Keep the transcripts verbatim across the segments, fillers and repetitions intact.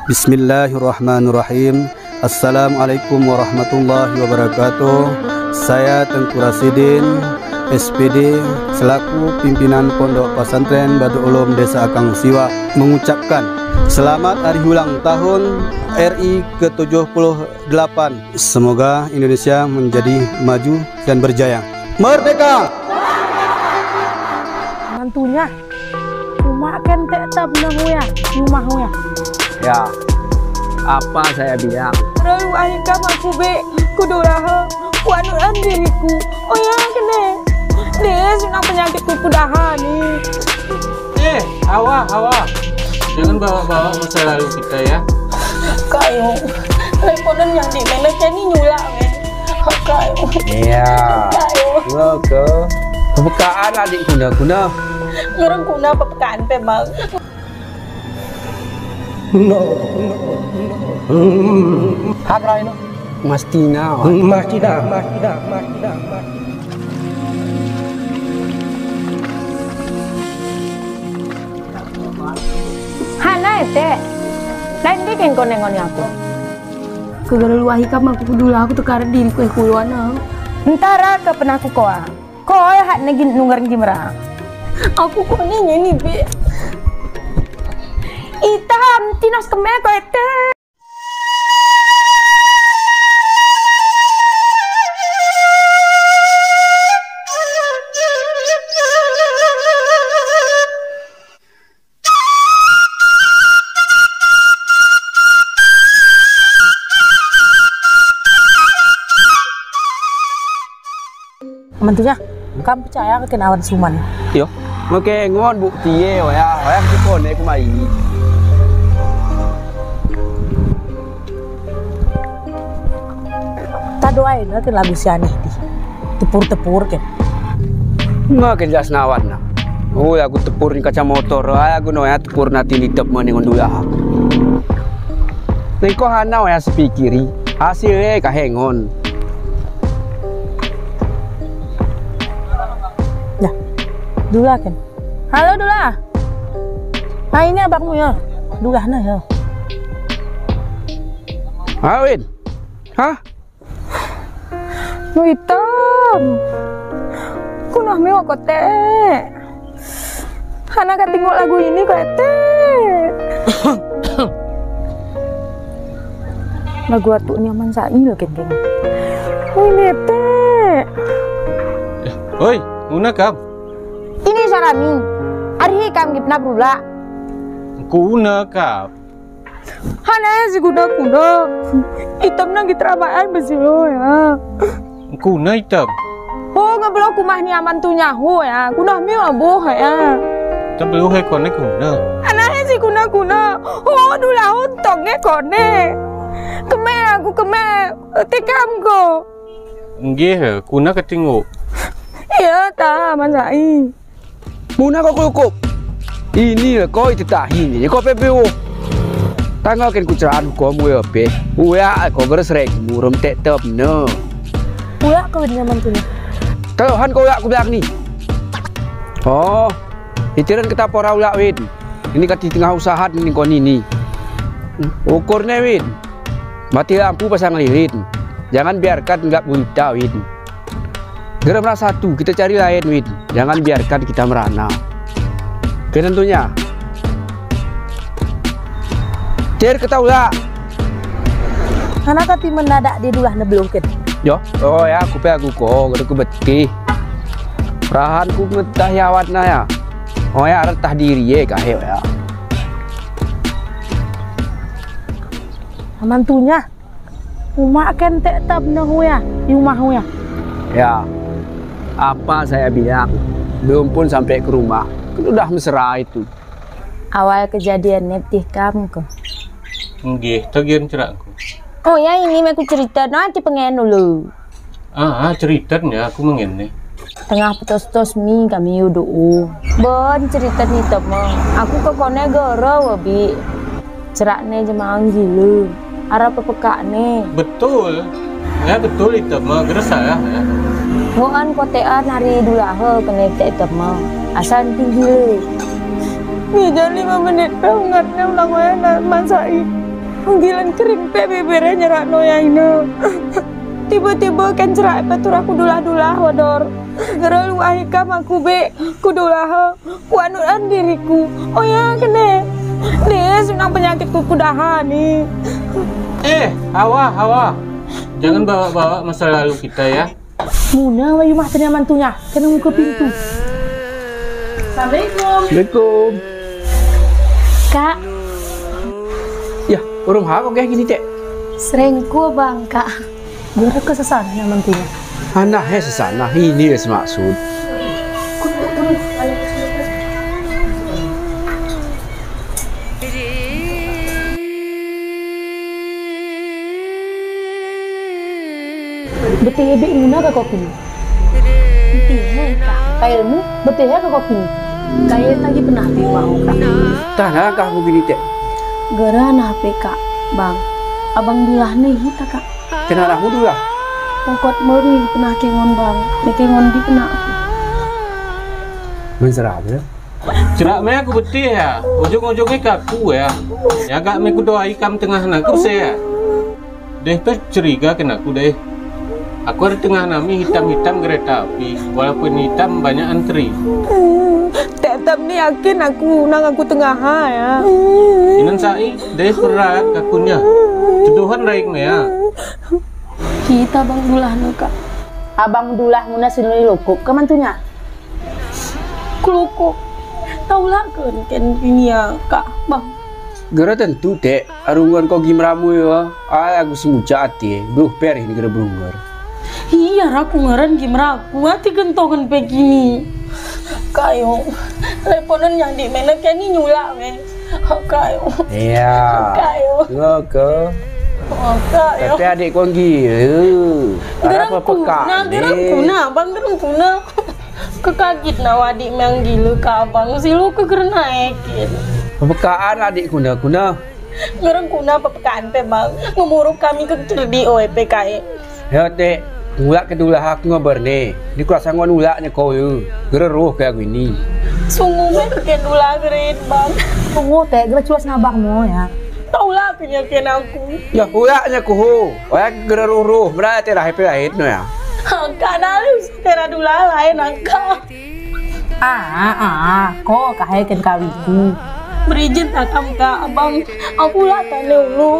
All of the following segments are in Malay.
Bismillahirrahmanirrahim. Assalamualaikum warahmatullahi wabarakatuh. Saya Tengku Rasidin, S P D, selaku pimpinan Pondok Pesantren Batu Ulum Desa Akang Siwa, mengucapkan selamat hari ulang tahun R I ke tujuh puluh delapan. Semoga Indonesia menjadi maju dan berjaya. Merdeka! Mantunya cuma kentek tab ya, rumah ya. Ya, apa saya bilang? Lalu ahikam aku be kudolah kuanuan diriku. Oh ya kene. Dia senang penyakitku kudahan nih. Eh, Hawa, Hawa. Jangan bawa-bawa masa lalu kita ya. Kayu. Leponan yang di mana ni nyulak men. Kayu. Iya. Kayu. Ke pembukaan adik guna-guna. Ngereng guna pepekaan pe bang. No, no, no. Hak rai no. Mastina. Mastina, mastina, mastina. Hana ete. Lain dia kan konengon aku. Kegara luahi kam aku dulu aku tukar diri ku kuluan. Entara ke penaku koa. Koa hak nagin nunggareng gimra. Aku konenya nih be. Itam tinos kemek ko ete. Mantunya, kamu percaya ke kenawan Suman? Yo, oke ngon bukti ye, ya, ya kita nek kumai. Doain ke lagu si aneh di tepur-tepur kan Nggak kan jelas nawan nah. Oh aku tepur ni kaca motor, aku noya tepur nanti di tep mana ngondu ya. Nih kok hana ya sepikiri hasilnya kahengon. Nah, Dula kan. Halo Dula. Nah ini abangmu ya. Dula nah ya. Awin, hah? Hitam, kunah mewah kote. Hana kan tengok lagu ini kote. Lagu atuk nyaman sail kan geng. Oh ini teh. Oi, guna kam? Ini Sarami. Hari kam gipna pula. Guna kam? Hana si guna guna. Hitam nang gitrabaan besi lo ya. Guna hitam. Oh ngebelok kumah ni aman tu nyahu ya. Kunah miu abuh ya. Tapi lu hekone guna. Anaknya si guna guna. Oh dulu untung ya kone. Keme aku keme tikam ko. Nggih, guna ketinggu. Iya ta masai. Muna kau kukup. Ini lah kau itu tahin ni. Kau P P U. Tanggal kan kuceraan kau mu ya pe. Uya kau geres rek murum tek tep no. Uya kau nyaman tu ni. Tahan kau ya aku bilang ni. Oh, itiran kita pora ulak win. Ini kat tengah usaha ni kau ni ni. Ukurnya win. Mati lampu pasang lilin. Jangan biarkan enggak buta win. Geramlah satu, kita cari lain win. Jangan biarkan kita merana. Oke tentunya. Cer ketahulah. Anak kati mendadak di dulah nebelungkin. Yo, oh ya aku pe aku kok, aku beti. Perahanku ngetah yawatna ya. Oh ya retah diri ye kahe ya. Mantunya. Uma kentek tab nahu ya, di rumah ya. Ya. Apa saya bilang? Belum pun sampai ke rumah. Udah mesra itu. Awal kejadian netih kamu kok. Nggih, tagian cerakku. Oh ya ini aku cerita nanti pengen dulu. Ah, ceritanya aku mengen nih. Tengah putus-putus mi kami udah. Bon cerita nih teman. Aku ke kone goro wabi. Ceraknya jemaah gilu. Arah pepeka nih. Betul. Ya betul itu mah gerasa ya. Ngoan kotean hari dula he kene tek teman. Asal tinggi. Ngejar lima menit enggak ulang wae masai. Panggilan kering pe bebere nyerak no yang ini. Tiba-tiba kan cerak petur aku dulah-dulah wador. Gara lu ahikam aku be kudulah kuanuan diriku. Oh ya kene. Nih senang penyakitku kudahan nih. Eh, Hawa, Hawa. Jangan bawa-bawa masa lalu kita ya. Muna wayu mah tanya mantunya. Kena muka pintu. Assalamualaikum. Assalamualaikum. Kak, Ya, urung ha kok kayak gini, Cek. serengku bang kak. Gara kesesana yang mantunya. Anak he sesana ini wis maksud. Betih be muna ke kopi. Betih kak. Kayakmu betih ke kopi. Kayak tadi pernah di mau kak. Tanah kah aku gini, Cek. Gara nah H P kak, bang. Abang dulah nih kita kak. Kenal aku dulu lah. Pokok meri pernah kengon bang. Kengon di pernah. Menserah ya. Cerak me aku betih ya. Ujung-ujungnya kaku ya. Ya gak me kudoa ikam tengah naku saya. Deh pe curiga kena aku deh. Aku ada tengah nami hitam-hitam kereta api. Walaupun hitam banyak antri. Tetap nih yakin aku nang aku tengah ya. Inan sai deh berat kakunya. Tuduhan raik me ya. Kita bang dulah nih kak. Abang dulah muna sinuli lukuk ke mantunya. Kulukuk. Taulah kan kan ini ya kak bang. Gara tentu, Dek. Arungan kau gimramu ya. Ay aku semuja ati. Duh per ini gara berunggar. Iya aku ngeren gimana aku hati gentongan begini. Kayo. Teleponan yang di mana kan ini nyulak me. Kayo. Iya. Kayo. Oke. Oh, kayo. Tapi adik kau gila. Ada apa peka Nah, gerang kuna, bang gerang kuna. Kekagit na wadik yang gila ke abang si lu kegerna ekin. Pekaan adik kuna-kuna. Gerang kuna pepekaan pe bang. Ngumuruk kami ke cerdi O E P K E. Ya, Dek. Ulak kedua aku ngabar nih. Ini kuasa ngon ulaknya kau ya. Gara roh kayak gini. Sungguh me kekedula gerit bang. Tunggu teh, gue cuas ngabangmu ya. Taulah kenyakin aku. Ya ulaknya kuhu. Wah gara roh roh. Berarti lah happy lahir no ya. Angka dalus kera dula lain angka. Ah, ah, ah, kok kahekin kawiku. Berizin takam ka abang. Aku lah tanya lu.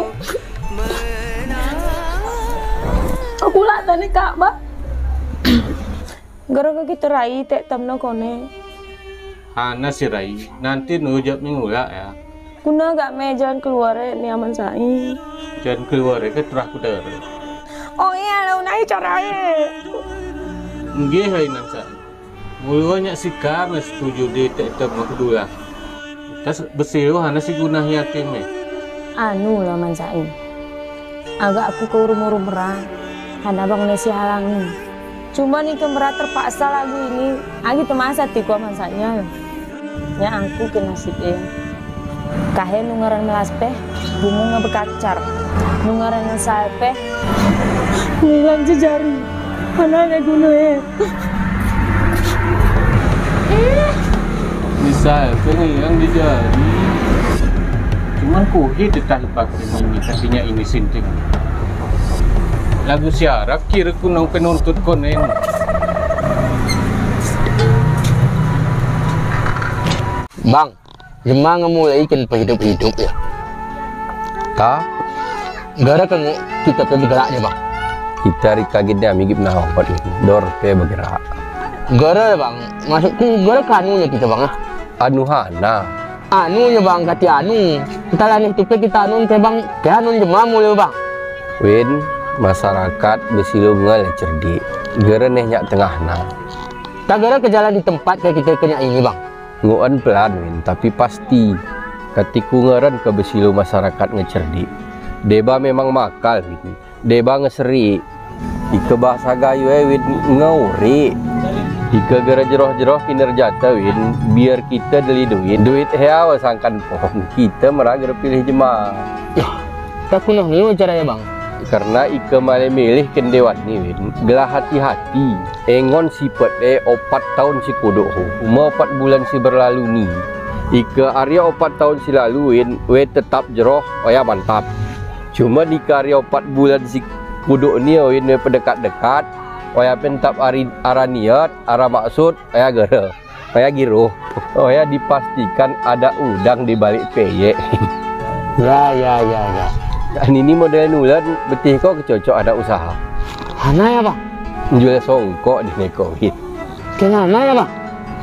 Aku lah tanya kak bang. Gara-gara kita rai tek tamna kone. Hana si Rai. Nanti nujab mingulak ya. Kuna gak mejan keluar ni aman sai. Jangan keluar ya terah kuda. Oh iya lo naik caranya. Nggih hai nang sa. Mulanya si kami setuju di tetap mau kedua. Tas besiu hana si gunah yakin me. Anu lah man sai. Agak aku ke urung-urung merah. Hana bang nasi halangi. Cuma nih kemerah terpaksa lagu ini. Agi temasa tiku aman saya. Ya aku kena nasibnya. Kahe nungaran melaspe, bunga ngebekacar. Nungaran ngesalpe, ngilang jejari. Mana ada guna ya? Misal pengen yang dijari. Cuman kuhi tetah pakai ini kakinya ini sinting. Lagu siarak kira kunang penuntut konen. Bang, gimana mulai ikan hidup-hidup ya? Ta, Gara kan kita pergi geraknya bang. kita rika gede amigi pernah hopot ni. Dor pe bergerak. Gara bang, maksudku gara kanunya kita bang ah. Anu hana. Anunya bang, kati anu. Kita lah nih tupe kita anu ke bang, ke anu jemah mulai bang. Win masyarakat besilungan cerdik. Gara neh nyak tengah na. Tak gara ke jalan di tempat kayak kita kena ini bang. Nguan pelan win, tapi pasti. Katiku ngeren ke besilu masyarakat ngecerdik. Deba memang makal win. Deba ngeseri. Ika bahasa gayu eh win ngauri. Ika gara jeroh-jeroh kinerja win. Biar kita deli duit. Duit heawa sangkan pohon. Kita meragar pilih jemaah. Tak kuno ni caranya bang. Karena ika male milih kendewan ni win. Gelah hati-hati. Engon sipet eh opat tahun si kodok ho. Uma opat bulan si berlalu ni. Ika Arya opat tahun si lalu win. We tetap jeroh. Oya mantap. Cuma di karya empat bulan si kuduk ni ini pendekat-dekat. Oya pentap ari araniat, ara maksud, oya gara. Oya giroh. Oya dipastikan ada udang di balik peyek. Ya ya ya ya. Dan ini model nulan betih kok kecocok ada usaha. Hana ya bang? Jual songkok di nekohit. Kenapa ya bang?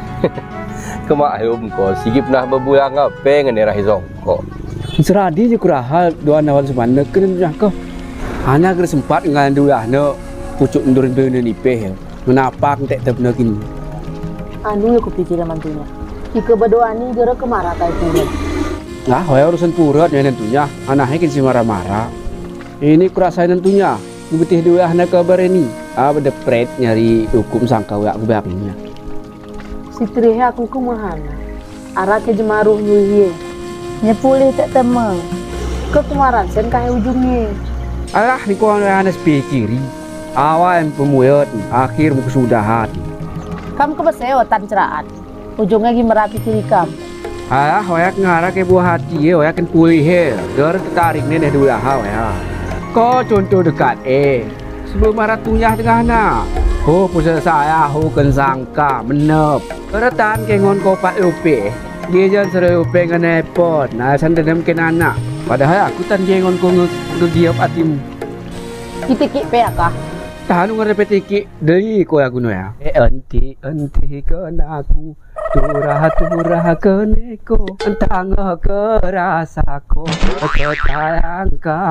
Kemaklum kok, sikip nah berbulang apa ngenerahi songkok. Seradi je kurahal dua nawan semana kena kau. Anak kena sempat dengan dua anak pucuk ndur ndur nipeh. Menapa aku tak terpena kini? Anu aku pikir mantunya. Ika berdoa ni gara kemarah kayak pura. Nah, hoya urusan purat ya tentunya. Anaknya kan si marah-marah. Ini kurasa tentunya. Betih dua anak kabar ini. Ah, berdepret nyari hukum sangka wak kubaknya. Si trihe aku kumahana. Arah ke jemaruh nyuhiye. Nyepulih tak temang. Kekemaran sen kayak ujungnya. Alah, ni kau anak sepikiri. Awal pemuyot, akhir kesudahan. Kamu kebeseotan ceraan. Ujungnya gimana pikir kamu? Alah, hoyak ngarah ke buah hati ya, hoyak kan pulih he. Gara tertarik ni dah dua hal ya. Kau contoh dekat eh. Sebelum marah tunyah tengah nak. Oh, pusat saya, oh kan sangka, menep. Keratan kengon kopat lupe. Dia jangan serai lupe dengan nepot. Nah, saya dendam ke anak. Padahal aku tan kengon kau ngegiap hatimu. Kita kik pe akah? Tahan ngerepetiki dari kau aku ya. Eh, enti, enti kena aku. Turah turah keneko entang kerasako ketayang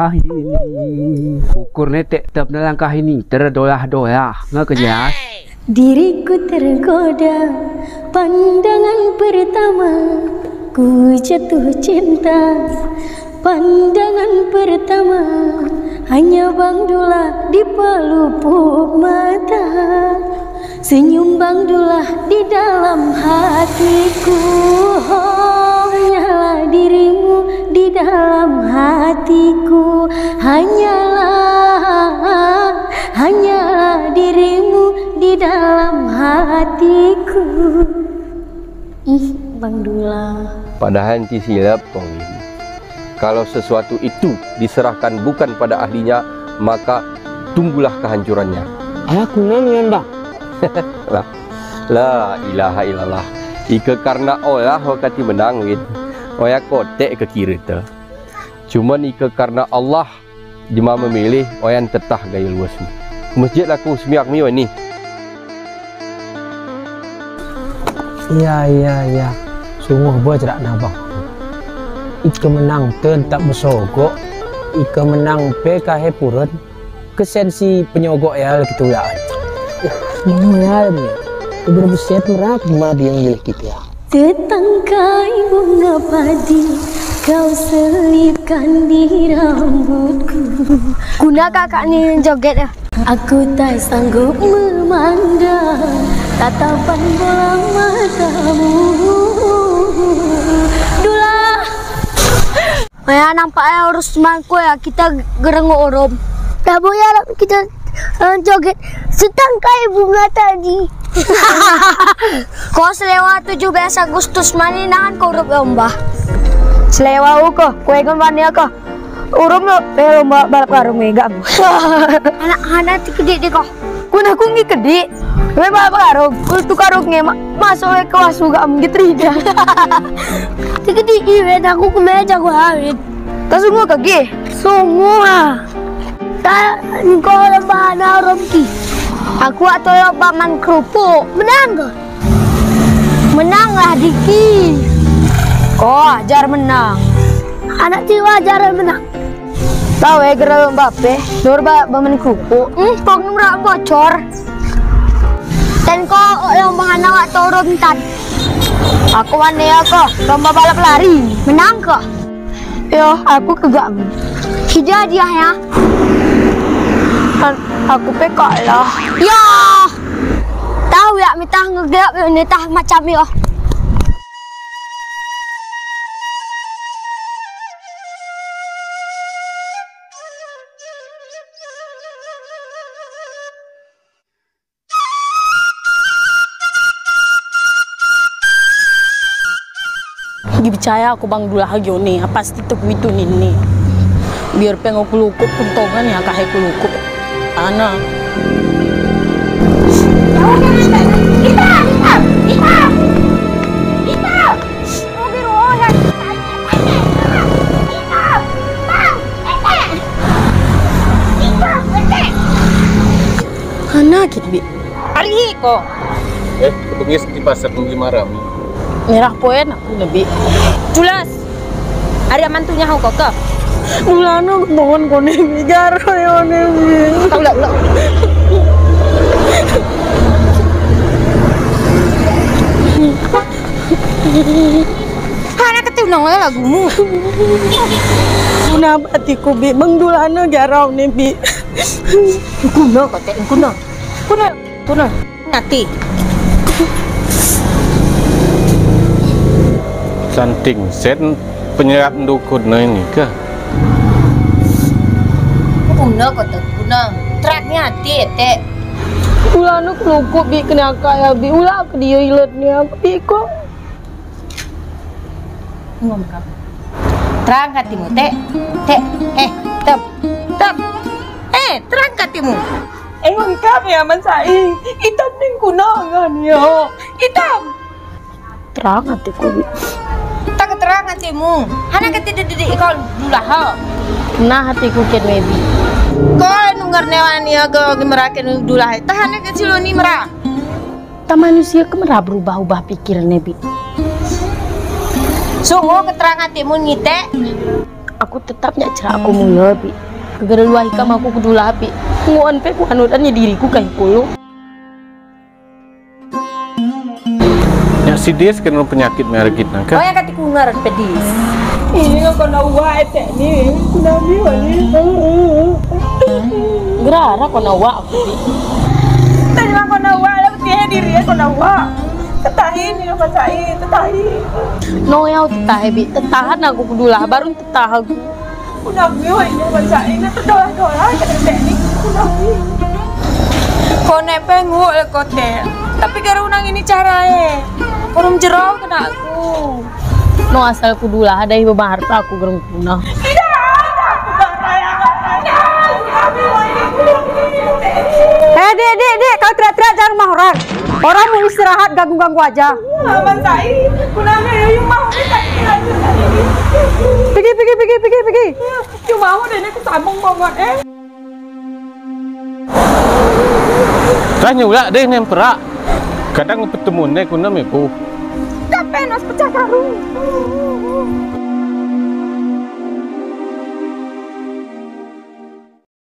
kahini ukur netek tep langkah ini terdolah-dolah nggak kejelas. Diriku tergoda pandangan pertama ku jatuh cinta pandangan pertama hanya Bang Dula di pelupuk mata. Senyum Bang Dula di dalam hatiku, oh, hanyalah dirimu di dalam hatiku, hanyalah, hanyalah dirimu di dalam hatiku. Ih, Bang Dula. Padahal nanti silap kau ini. Kalau sesuatu itu diserahkan bukan pada ahlinya, maka tunggulah kehancurannya. Aku nanya bang. lah, la ilaha illallah. Ika karena olah wakati menang wid. Oya kotek ke kiri tu. Cuman ika karena Allah jema memilih oyan tetah gaya luas ni. Masjid aku semiak mio ni. Iya iya iya. Sungguh berjerak nabang. Ika menang ten tak bersogok. Ika menang pe kahe purun. Kesensi penyogok ya gitu ya. Mana ni? Ibu buset merak mana dia yang milik kita. Tetangkai bunga padi kau selipkan di rambutku. Kuna kakak ni joget ya. Aku tak sanggup memandang tatapan bola matamu. Dula. Maya nampak ya urus mangku ya kita gerengok orom. Dah boya kita uh, joget setangkai bunga tadi. Kau selewa tujuh belas Agustus maninahan kau urup lomba. Selewa uko, kue kembali ako. Urup lo, pero lomba balap karung mega. Anak-anak ti kedi di ko. Kuna kungi kedi. Kue balap karung, tu karungnya masuk ke wasuga am gitriga. Ti kedi iwen aku kumeja ko hawid. Kasungo kagi. Semua. Ta ko lomba na romki. Aku atau lomba man kerupuk. Menang ke? Menanglah Diki. Kau ajar menang. Anak tiwa ajar menang. Tahu ya gerak lomba apa? Lomba man kerupuk. Hmm, kau ngerak bocor. Dan kau lomba anak atau rontan. Aku mana ya kau? Lomba balap lari. Menang ke? Yo, aku kegak. Hijau dia ya. Aku pekak lah. Ya, tahu ya minta ngegelap ni tah macam yo. Percaya aku Bang Dula hagyo ni, pasti tu itu nini. Biar pengen kulukup untungan ya kahe kulukup. Ana. Ana kit bi. Ari ko. Eh, ketungis di pasar beli maram. Merah poen aku lebih. Jelas. Ari mantunya hau kok. Mulano ketongon kone bigar yone bi. Ulah ulah. Hana ketulong lagumu. Kuna batiku bi mengdulana garau ne bi. Kuna kok teh kuna. Kuna kuna ngati. Santing sen penyerap dukun ini kah? Kuna kok teh kuna. Traknya hati teh. Ulah nuk lukup bi kena kaya bi ulah ke dia ilatnya bi kok. Ngom kap. Terang hatimu teh. Teh eh tep. Tep. Eh, terang hatimu. Eh lengkap ya man sai. Itam ning kunangan yo. Itam. Terang hatiku bi. Tak terang hatimu. Hana ketidik didik kau dulah ha. Nah hatiku ken maybe. Kau nunggar newan ya kau gemerakan dulah. Tahan kecil ni merah. Ta manusia kemerah berubah-ubah pikirannya bi. Sungguh keterangan hatimu ngite. Aku tetap nyak cerak aku mula bi. Kegara luahi kam aku kudulah bi. Nguan pe ku anudannya diriku kayak puluh. Ya si Des kena penyakit merek kita Oh kan? ya katiku ngaran pedis. Ini kok na uwa teh ni. Kunabi wali. Gerara kau nawa aku bi. Tadi mah kau na uwa lah tihe diri kau na uwa. Tetahin ni man sai, tetahin. No yau tetah bi. Tetahan aku kudulah baru tetah aku. Kunabi wali man sai na dolah-dolah teh ni. Kunabi. Kau nepe nguk le kau teh. Tapi gara unang ini carae. Orang jerau kena aku. No asal kudulah ada ibu harta aku gerung punah. Tidak ada aku baraya katanya. Eh dek dek dek kau teriak-teriak jangan rumah orang. Orang mau istirahat ganggu-ganggu aja. Man sai, kunang ayo mau kita kira. Pergi pergi pergi pergi pergi. Cuma mau deh aku sambung banget eh. Tanya ulah deh nem perak. Kadang pertemuan ni kuna mepu. Tapi nos pecah karung.